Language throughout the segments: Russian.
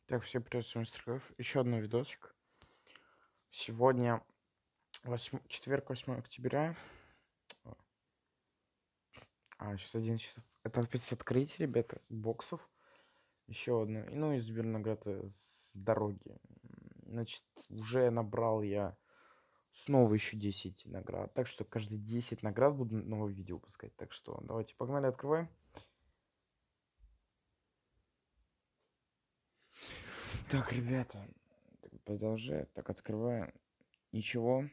Так, всем привет, с вами Стрелков. Еще один видосик. Сегодня четверг, 8 октября. Сейчас 11 часов. Это опять открытие, ребята, боксов. Еще одно. И, ну, и заберу награды с дороги. Значит, уже набрал я снова еще 10 наград. Так что каждые 10 наград буду новое видео выпускать. Так что давайте, погнали, открываем. Так, ребята. Так, продолжаю. Так, открываем. Ничего.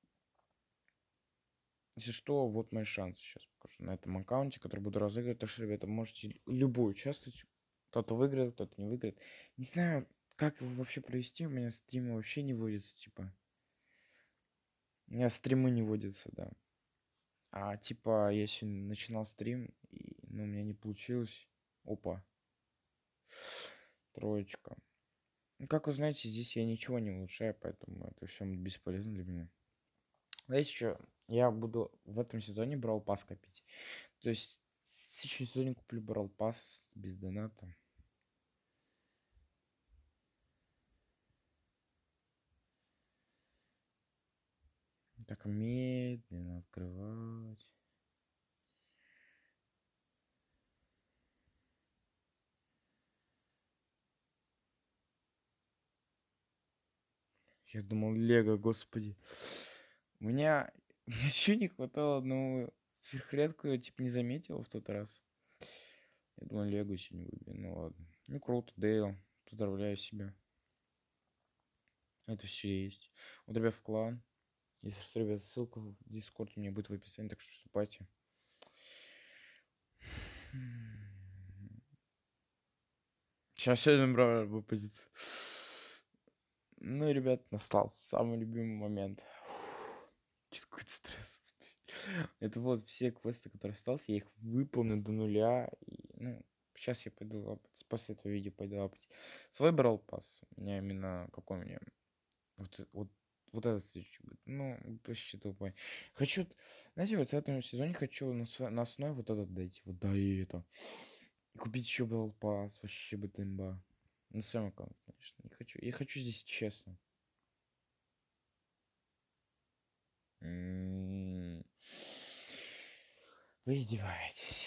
Если что, вот мой шанс сейчас покажу на этом аккаунте, который буду разыгрывать. Так что, ребята, можете любой участвовать. Кто-то выиграет, кто-то не выиграет. Не знаю, как его вообще провести. У меня стримы вообще не водятся, типа. У меня стримы не водятся, да. Типа, если начинал стрим, и, ну, у меня не получилось. Опа. Троечка. Ну, как вы знаете, здесь я ничего не улучшаю, поэтому это все бесполезно для меня. Знаете что? Я буду в этом сезоне брал пас копить. То есть в следующем сезоне куплю брал пас без доната. Так, медленно открывать. Я думал, Лего, господи. Мне еще не хватало одного сверхредкую, типа, не заметил в тот раз. Я думал, Лего сегодня выбью. Ну ладно. Ну круто, Дейл. Поздравляю себя. Это все есть. Вот, ребят, в клан. Если что, ребят, ссылка в Дискорд у меня будет в описании, так что вступайте. Сейчас один брат выпадет. Ну, ребят, настал самый любимый момент. Что какой-то стресс. Это вот все квесты, которые остался, я их выполню до нуля. И, ну, сейчас я пойду лапать. После этого видео пойду лапать. Свой брал пас. У меня именно какой у меня. Вот этот следующий будет. Ну, почти тупой. Хочу, знаете, вот в этом сезоне хочу на основе вот этот дойти. Вот до это. И купить еще брал пас. Вообще бы имба. На своем аккаунте, конечно. Не хочу. Я хочу здесь честно. Вы издеваетесь.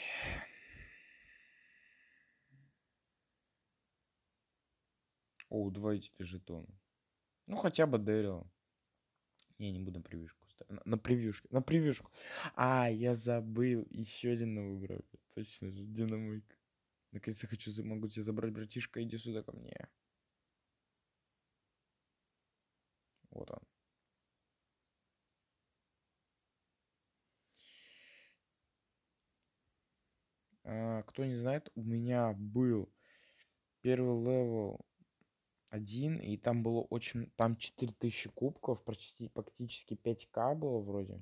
О, удвоитель жетона. Ну, хотя бы Дэрил. Не буду на превьюшку ставить. На превьюшку. На превьюшку. Я забыл. Еще один новый игрок. Точно же. Динамойка. Наконец-то могу тебя забрать, братишка. Иди сюда ко мне. Вот он. Кто не знает, у меня был первый левел 1, и там было очень... Там 4000 кубков, практически 5к было вроде.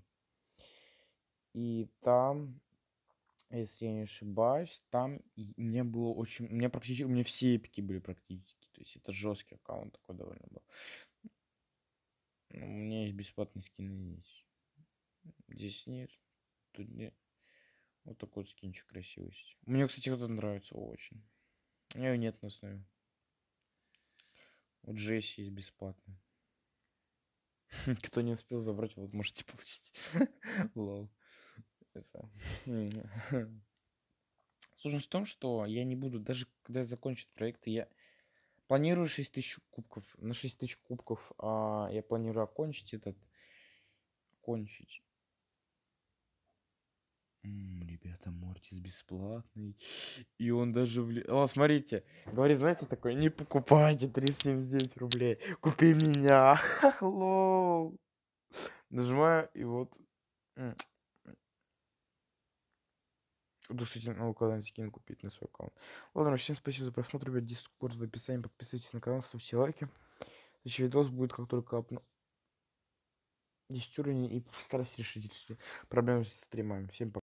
И там, если я не ошибаюсь, там у меня было очень... У меня практически... У меня все эпики были практически. То есть это жесткий аккаунт такой довольно был. Ну, у меня есть бесплатные скины здесь. Здесь нет. Тут нет. Вот такой вот скинчик красивый есть. Мне, кстати, вот это нравится очень. У меня его нет на основе. Вот Джесси есть бесплатно. Кто не успел забрать, вот можете получить. Лол. Сложность в том, что я не буду, даже когда закончат проекты, я планирую 6000 кубков. На 6000 кубков я планирую окончить этот. Кончить. Ребята, Мортис бесплатный. И он даже... О, смотрите. Говорит, знаете, такой, не покупайте 379 рублей. Купи меня. Лол. Нажимаю, и вот... Буду, кстати, на когда скин купить на свой аккаунт. Ладно, всем спасибо за просмотр. Ребят, Дискорд в описании. Подписывайтесь на канал, ставьте лайки. Следующий видос будет, как только апну 10 уровней, и постараюсь решить проблемы с стримами. Всем пока.